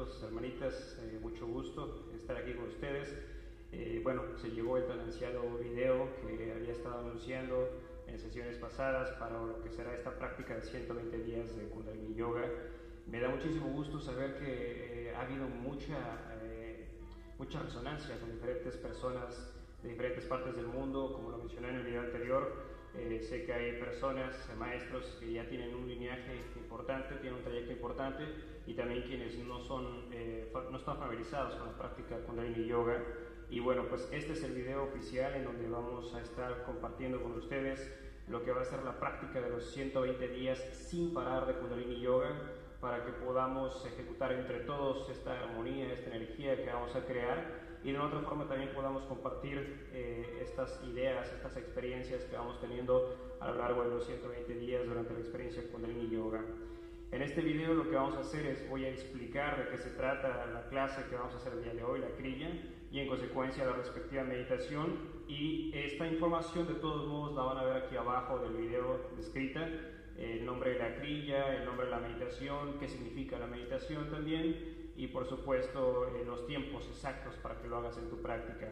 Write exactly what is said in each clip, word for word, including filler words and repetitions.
hermanitos, hermanitas, eh, mucho gusto estar aquí con ustedes. Eh, bueno, se llegó el tan ansiado video que había estado anunciando en sesiones pasadas para lo que será esta práctica de ciento veinte días de Kundalini Yoga. Me da muchísimo gusto saber que eh, ha habido mucha, eh, mucha resonancia con diferentes personas de diferentes partes del mundo, como lo mencioné en el video anterior. Eh, sé que hay personas, eh, maestros que ya tienen un lineaje importante, tienen un trayecto importante, y también quienes no, son, eh, no están familiarizados con la práctica Kundalini Yoga. Y bueno, pues este es el video oficial en donde vamos a estar compartiendo con ustedes lo que va a ser la práctica de los ciento veinte días sin parar de Kundalini Yoga, para que podamos ejecutar entre todos esta armonía, esta energía que vamos a crear, y de otra forma también podamos compartir eh, estas ideas, estas experiencias que vamos teniendo a lo largo de los ciento veinte días durante la experiencia Kundalini Yoga. En este video lo que vamos a hacer es, voy a explicar de qué se trata la clase que vamos a hacer el día de hoy, la kriya, y en consecuencia la respectiva meditación, y esta información de todos modos la van a ver aquí abajo del video descrita, el nombre de la kriya, el nombre de la meditación, qué significa la meditación también, y por supuesto eh, los tiempos exactos para que lo hagas en tu práctica.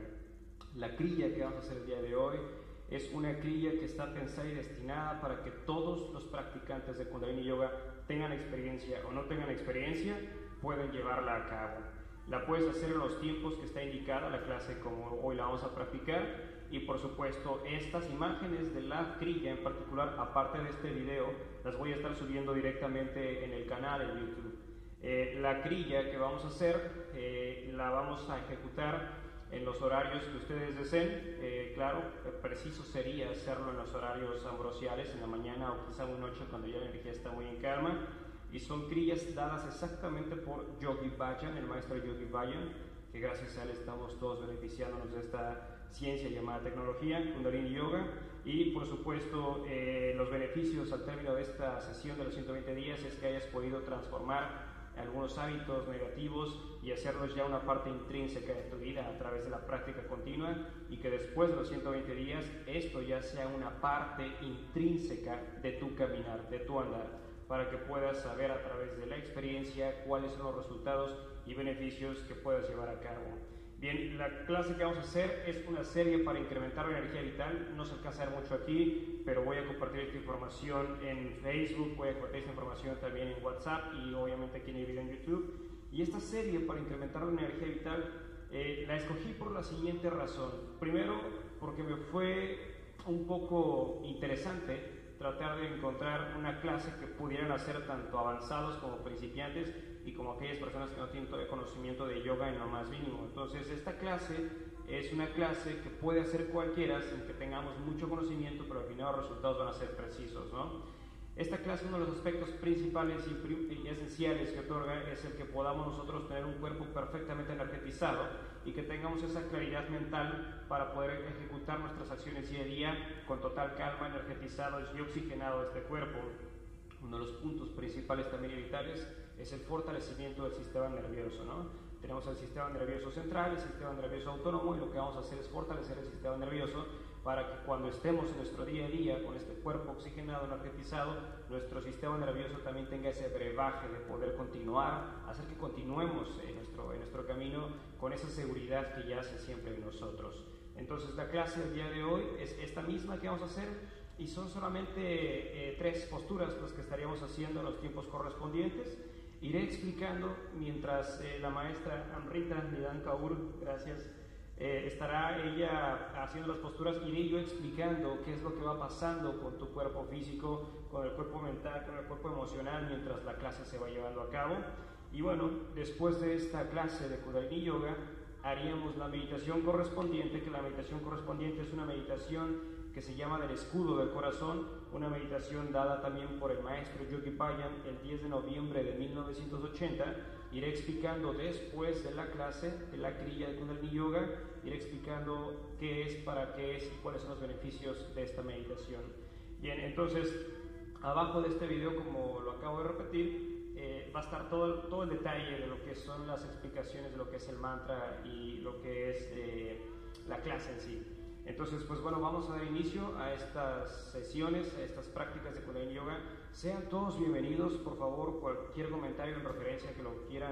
La kriya que vamos a hacer el día de hoy es una kriya que está pensada y destinada para que todos los practicantes de Kundalini Yoga, tengan experiencia o no tengan experiencia, pueden llevarla a cabo. La puedes hacer en los tiempos que está indicada la clase como hoy la vamos a practicar, y por supuesto estas imágenes de la kriya en particular, aparte de este video, las voy a estar subiendo directamente en el canal en YouTube. Eh, la kriya que vamos a hacer eh, la vamos a ejecutar en los horarios que ustedes deseen. Eh, claro, preciso sería hacerlo en los horarios ambrosiales, en la mañana o quizá muy noche cuando ya la energía está muy en calma, y son kriyas dadas exactamente por Yogi Bhajan, el maestro Yogi Bhajan, que gracias a él estamos todos beneficiándonos de esta ciencia llamada tecnología, Kundalini Yoga, y por supuesto eh, los beneficios al término de esta sesión de los ciento veinte días es que hayas podido transformar algunos hábitos negativos y hacerlos ya una parte intrínseca de tu vida a través de la práctica continua, y que después de los ciento veinte días esto ya sea una parte intrínseca de tu caminar, de tu andar, para que puedas saber a través de la experiencia cuáles son los resultados y beneficios que puedas llevar a cabo. Bien, la clase que vamos a hacer es una serie para incrementar la energía vital. No se alcanza a ver mucho aquí, pero voy a compartir esta información en Facebook, voy a compartir esta información también en WhatsApp y obviamente aquí en el video en YouTube. Y esta serie para incrementar la energía vital eh, la escogí por la siguiente razón. Primero, porque me fue un poco interesante tratar de encontrar una clase que pudieran hacer tanto avanzados como principiantes y como aquellas personas que no tienen todavía conocimiento de yoga en lo más mínimo. Entonces esta clase es una clase que puede hacer cualquiera sin que tengamos mucho conocimiento, pero al final los resultados van a ser precisos, ¿no? Esta clase, uno de los aspectos principales y esenciales que otorga es el que podamos nosotros tener un cuerpo perfectamente energetizado y que tengamos esa claridad mental para poder ejecutar nuestras acciones día a día con total calma, energetizados y oxigenado este cuerpo. Uno de los puntos principales también y vitales es el fortalecimiento del sistema nervioso, ¿no? Tenemos el sistema nervioso central, el sistema nervioso autónomo, y lo que vamos a hacer es fortalecer el sistema nervioso para que cuando estemos en nuestro día a día con este cuerpo oxigenado, energetizado, nuestro sistema nervioso también tenga ese brebaje de poder continuar, hacer que continuemos en nuestro, en nuestro camino con esa seguridad que yace siempre en nosotros. Entonces la clase del día de hoy es esta misma que vamos a hacer, y son solamente eh, tres posturas las que estaríamos haciendo en los tiempos correspondientes. Iré explicando mientras eh, la maestra Amrita Nidan Kaur, gracias, eh, estará ella haciendo las posturas. Iré yo explicando qué es lo que va pasando con tu cuerpo físico, con el cuerpo mental, con el cuerpo emocional mientras la clase se va llevando a cabo. Y bueno, después de esta clase de Kundalini Yoga haríamos la meditación correspondiente, que la meditación correspondiente es una meditación que se llama del escudo del corazón, una meditación dada también por el maestro Yogi Bhajan el diez de noviembre de mil novecientos ochenta. Iré explicando después de la clase de la kriya de Kundalini Yoga, iré explicando qué es, para qué es y cuáles son los beneficios de esta meditación. Bien, entonces abajo de este video, como lo acabo de repetir, eh, va a estar todo, todo el detalle de lo que son las explicaciones de lo que es el mantra y lo que es eh, la clase en sí. Entonces, pues bueno, vamos a dar inicio a estas sesiones, a estas prácticas de Kundalini Yoga. Sean todos bienvenidos, por favor, cualquier comentario en referencia que lo quieran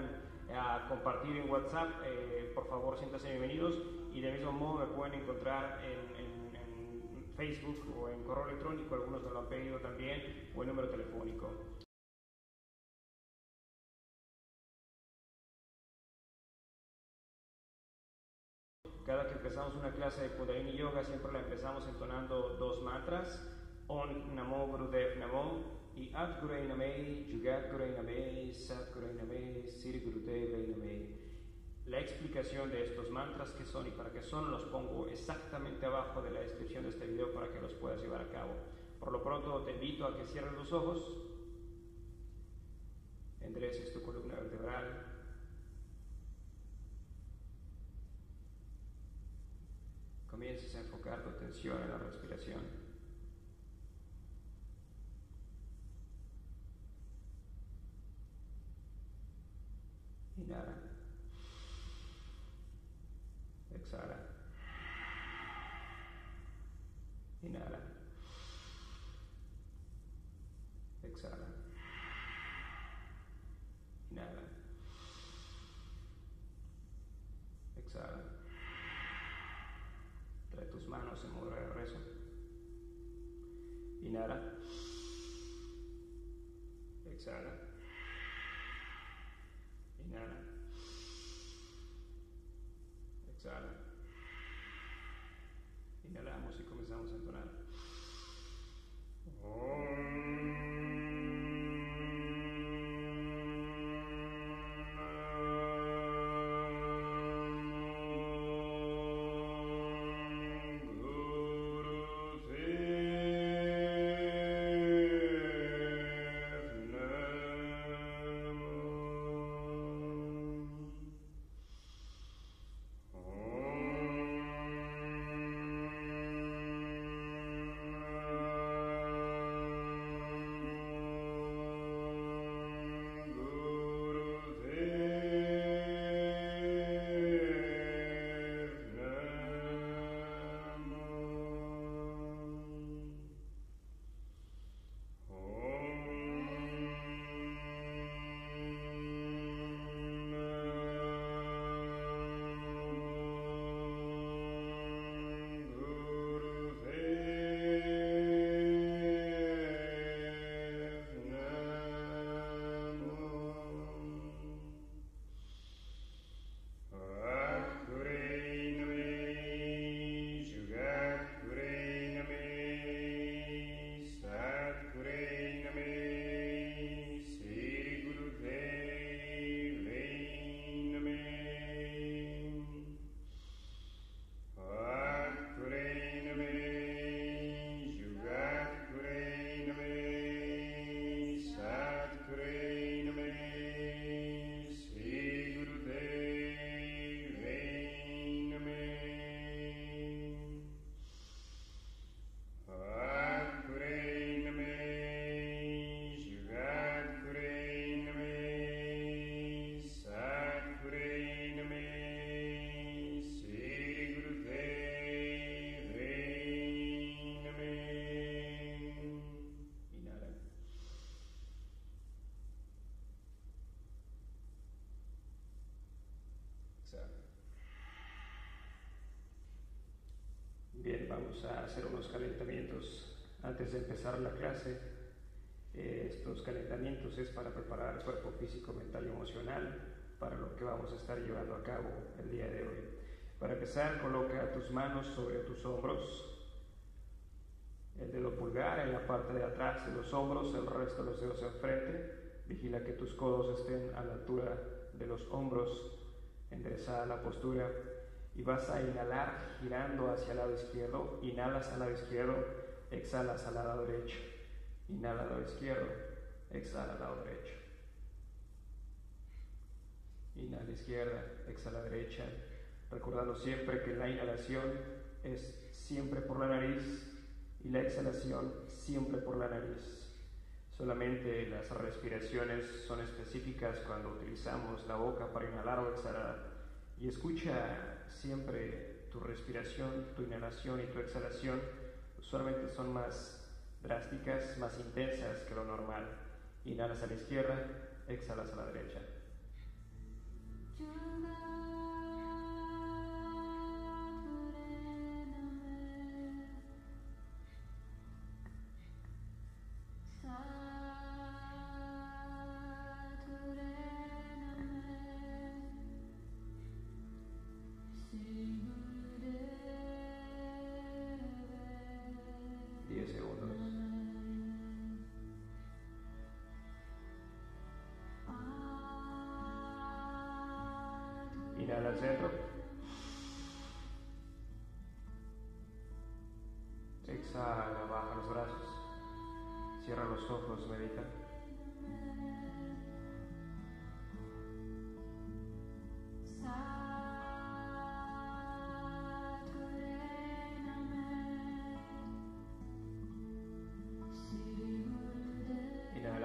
a compartir en WhatsApp, eh, por favor siéntanse bienvenidos, y de mismo modo me pueden encontrar en, en, en Facebook o en correo electrónico, algunos me lo han pedido también, o en número telefónico. Cada que empezamos una clase de Kundalini Yoga siempre la empezamos entonando dos mantras, Om Namo Gurudev Namo y At Gurei Name, Jugat Gurei Name, Sat Gurei Name, Sri Gurudev Name. La explicación de estos mantras, qué son y para qué son, los pongo exactamente abajo de la descripción de este video para que los puedas llevar a cabo. Por lo pronto te invito a que cierres los ojos, endereces tu columna vertebral, comiences a enfocar tu atención en la respiración. Inhala. Exhala. Inhala. Exhala. Inhala. Exhala. Trae tus manos en mudra de rezo. Inhala. Exhala. Inhala. Exhala. Inhalamos y comenzamos a entonar. Bien, vamos a hacer unos calentamientos antes de empezar la clase. Eh, estos calentamientos es para preparar el cuerpo físico, mental y emocional para lo que vamos a estar llevando a cabo el día de hoy. Para empezar, coloca tus manos sobre tus hombros, el dedo pulgar en la parte de atrás de los hombros, el resto de los dedos enfrente. Vigila que tus codos estén a la altura de los hombros, enderezada la postura. Y vas a inhalar girando hacia el lado izquierdo. Inhalas al lado izquierdo, exhalas al lado derecho. Inhala al lado izquierdo, exhala al lado derecho. Inhala izquierda, exhala derecha. Recordando siempre que la inhalación es siempre por la nariz y la exhalación siempre por la nariz. Solamente las respiraciones son específicas cuando utilizamos la boca para inhalar o exhalar. Y escucha siempre tu respiración, tu inhalación y tu exhalación. Usualmente son más drásticas, más intensas que lo normal. Inhalas a la izquierda, exhalas a la derecha. diez segundos. Inhala al centro. Exhala, baja los brazos. Cierra los ojos, medita. Inhala.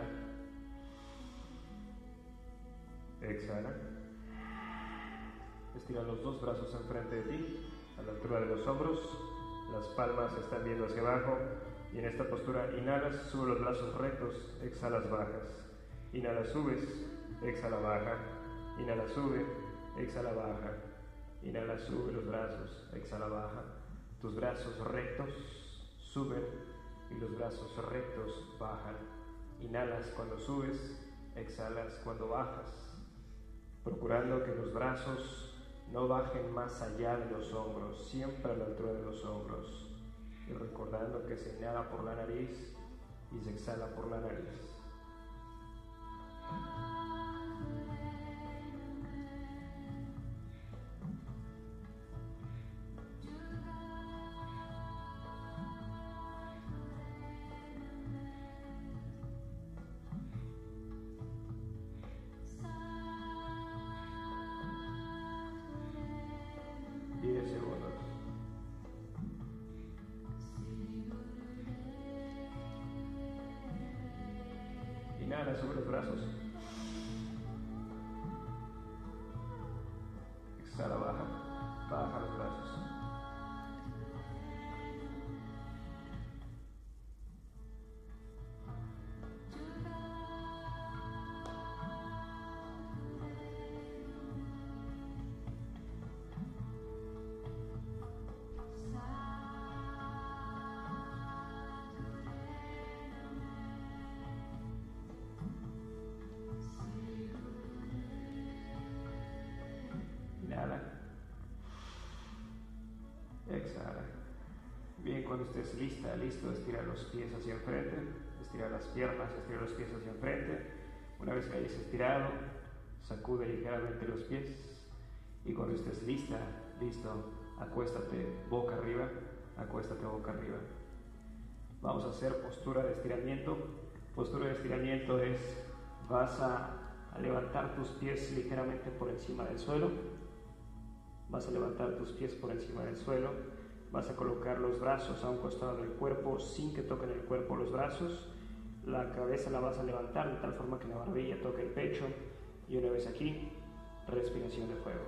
Exhala. Estira los dos brazos enfrente de ti, a la altura de los hombros. Las palmas están viendo hacia abajo. Y en esta postura inhalas, sube los brazos rectos, exhalas, bajas. Inhala, subes, exhala, baja. Inhala, sube, exhala, baja. Inhala, sube los brazos, exhala, baja. Tus brazos rectos suben y los brazos rectos bajan. Inhalas cuando subes, exhalas cuando bajas, procurando que los brazos no bajen más allá de los hombros, siempre a la altura de los hombros. Y recordando que se inhala por la nariz y se exhala por la nariz. diez segundos. Inhala, sube los brazos. Exhala, baja. Baja los brazos. Inhala. Exhala. Bien, cuando estés lista, listo, estira los pies hacia enfrente, estira las piernas, estira los pies hacia enfrente. Una vez que hayas estirado, sacude ligeramente los pies. Y cuando estés lista, listo, acuéstate boca arriba, acuéstate boca arriba. Vamos a hacer postura de estiramiento. Postura de estiramiento es, vas a, a levantar tus pies ligeramente por encima del suelo. Vas a levantar tus pies por encima del suelo. Vas a colocar los brazos a un costado del cuerpo sin que toquen el cuerpo los brazos. La cabeza la vas a levantar de tal forma que la barbilla toque el pecho. Y una vez aquí, respiración de fuego.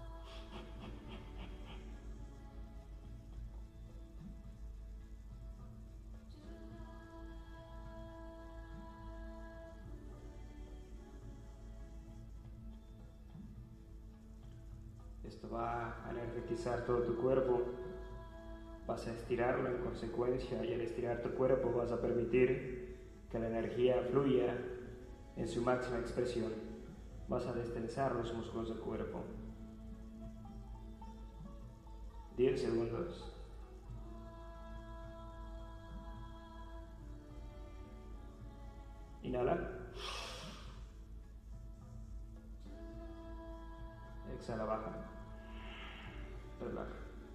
Esto va a energetizar todo tu cuerpo, vas a estirarlo en consecuencia y al estirar tu cuerpo vas a permitir que la energía fluya en su máxima expresión. Vas a destensar los músculos del cuerpo. diez segundos. Inhala. Exhala, baja. Relaja.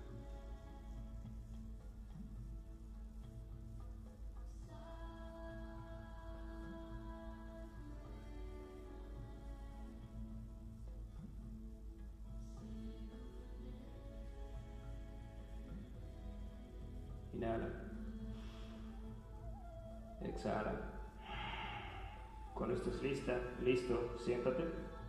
Inhala. Exhala. Cuando estés lista, listo, siéntate.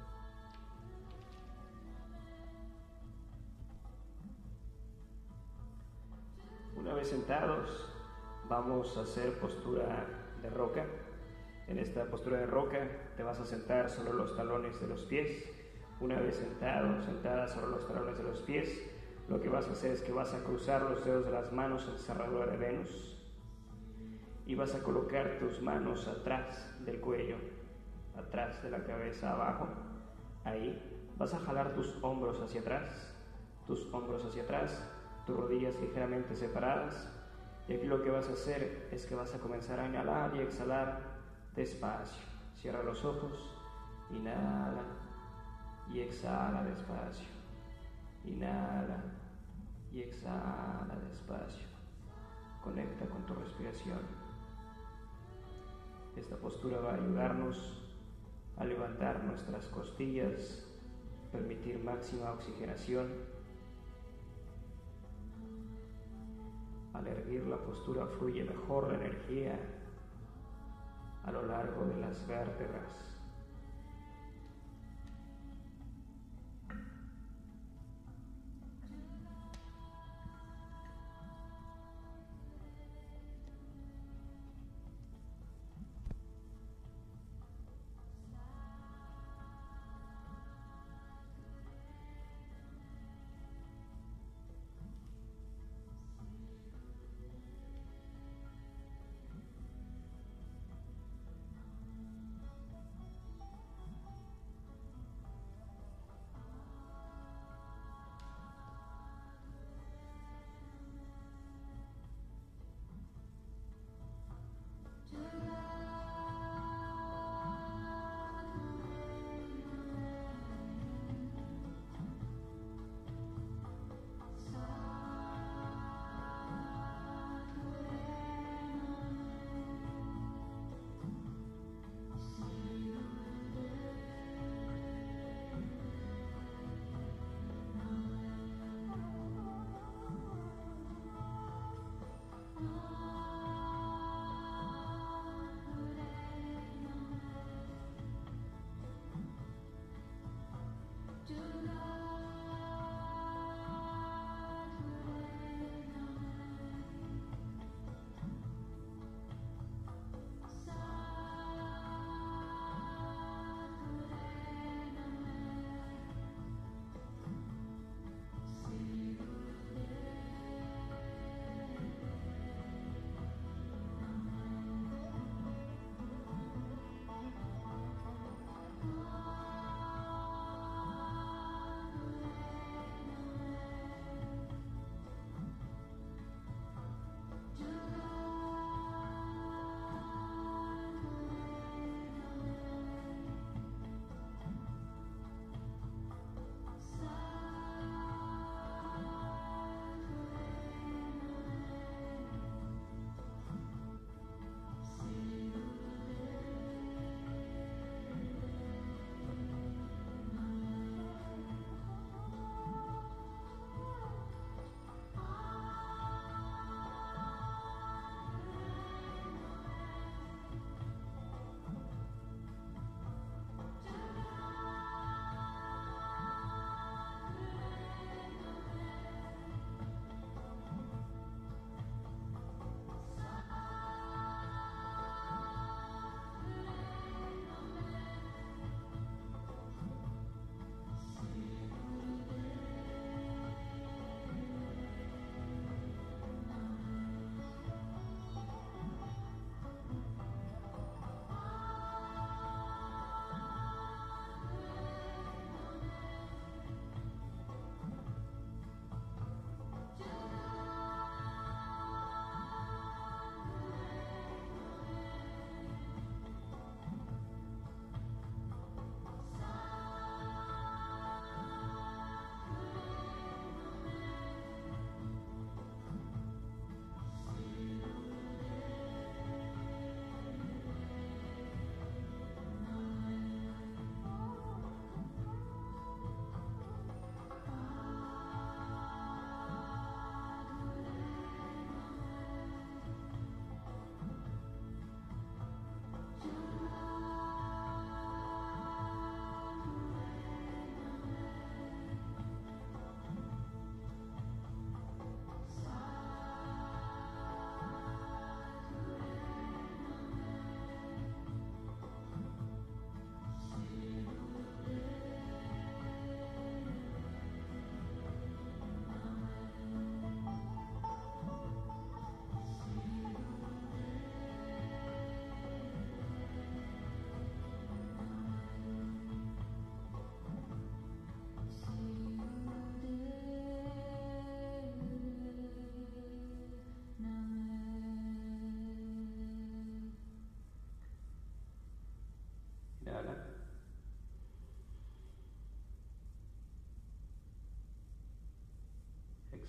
Una vez sentados, vamos a hacer postura de roca. En esta postura de roca te vas a sentar sobre los talones de los pies, Una vez sentado, sentada sobre los talones de los pies, lo que vas a hacer es que vas a cruzar los dedos de las manos en cerradura de Venus y vas a colocar tus manos atrás del cuello, atrás de la cabeza, abajo. Ahí vas a jalar tus hombros hacia atrás, tus hombros hacia atrás, tus rodillas ligeramente separadas. Y aquí lo que vas a hacer es que vas a comenzar a inhalar y exhalar despacio. Cierra los ojos, inhala y exhala despacio. Inhala y exhala despacio. Conecta con tu respiración. Esta postura va a ayudarnos a levantar nuestras costillas, permitir máxima oxigenación. Al erguir la postura fluye mejor la energía a lo largo de las vértebras.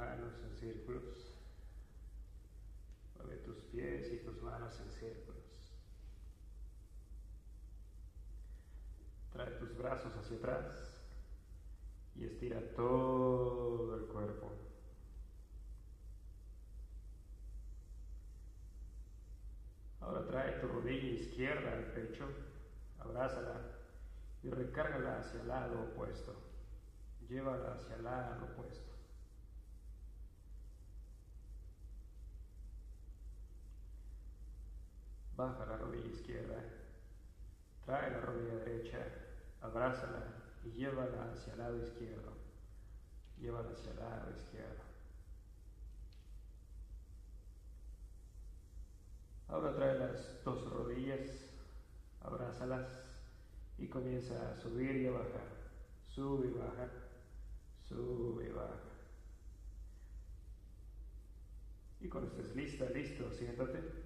manos en círculos. Mueve tus pies y tus manos en círculos. Trae tus brazos hacia atrás y estira todo el cuerpo. Ahora trae tu rodilla izquierda al pecho, abrázala y recárgala hacia el lado opuesto. Llévala hacia el lado opuesto. Baja la rodilla izquierda, trae la rodilla derecha, abrázala y llévala hacia el lado izquierdo. Llévala hacia el lado izquierdo. Ahora trae las dos rodillas, abrázalas y comienza a subir y a bajar. Sube y baja, sube y baja. Y cuando estés lista, listo, siéntate.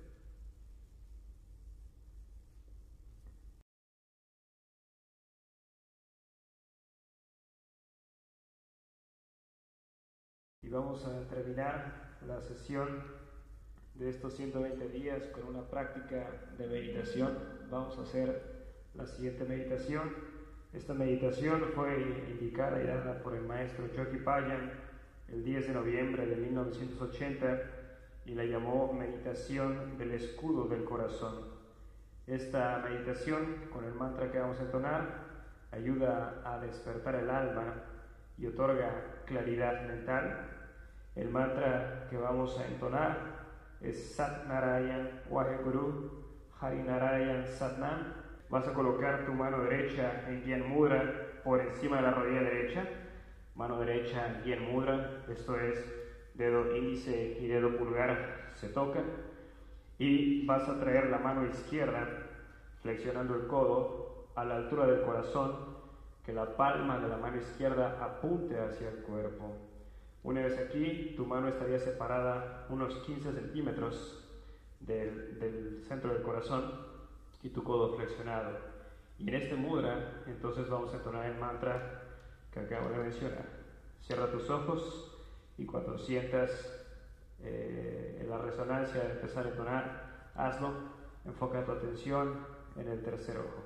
Y vamos a terminar la sesión de estos ciento veinte días con una práctica de meditación. Vamos a hacer la siguiente meditación. Esta meditación fue indicada y dada por el maestro Jogi Bhajan el diez de noviembre de mil novecientos ochenta y la llamó meditación del escudo del corazón. Esta meditación, con el mantra que vamos a entonar, ayuda a despertar el alma y otorga claridad mental. El mantra que vamos a entonar es Sat Narayan Waheguru Hari Narayan Satnam. Vas a colocar tu mano derecha en Gyan Mudra por encima de la rodilla derecha. Mano derecha en Gyan Mudra, esto es dedo índice y dedo pulgar se tocan. Y vas a traer la mano izquierda, flexionando el codo a la altura del corazón, que la palma de la mano izquierda apunte hacia el cuerpo. Una vez aquí, tu mano estaría separada unos quince centímetros del, del centro del corazón y tu codo flexionado. Y en este mudra, entonces vamos a entonar el mantra que acabo de mencionar. Cierra tus ojos y cuando sientas eh, la resonancia de empezar a entonar, hazlo. Enfoca tu atención en el tercer ojo.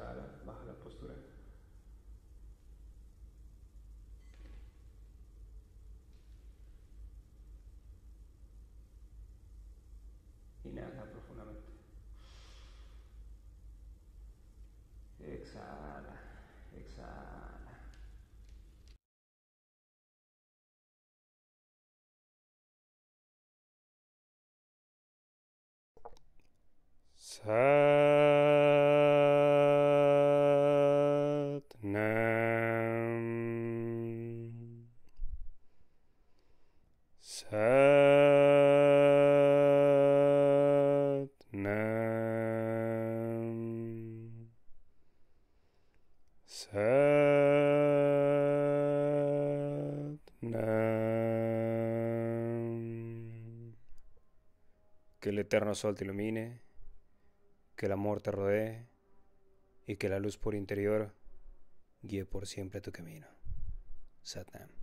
exhala, baja la postura. Inhala profundamente. Exhala, exhala. Sat-Nam. Sat-Nam. Sat-Nam. Que el eterno sol te ilumine, que el amor te rodee y que la luz por interior guíe por siempre tu camino. Sat-Nam.